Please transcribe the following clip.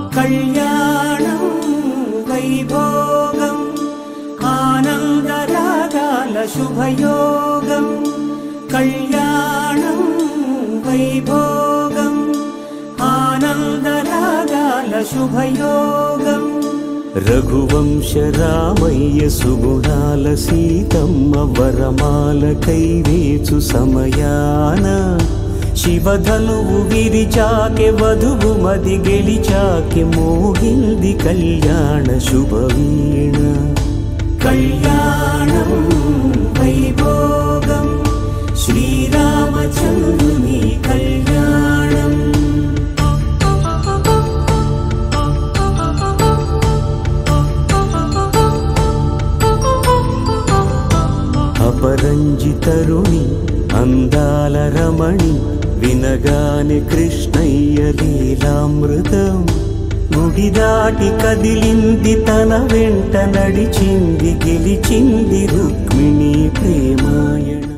కళ్యాణం వైభోగం ఆనందరాగాల శుభయోగం కళ్యాణం వైభోగం ఆనందరాగాల శుభయోగం రఘువంశ రామయ్య సుగుణాల సీతమ్మ వరమాల కైవేచు సమయాన శివధనువు విరిచాకె వధువు మది గెలిచాకె మోగింది కళ్యాణ శుభవీణ కళ్యాణం వైభోగం శ్రీరామచంద్రుని కళ్యాణం అపరంజి తరుణి అందాల రమణి వినగానే కృష్ణయ్య లీలామృతం గుడి దాటి కదిలింది తన వెంట నడిచింది గెలిచింది రుక్మిణి ప్రేమాయణ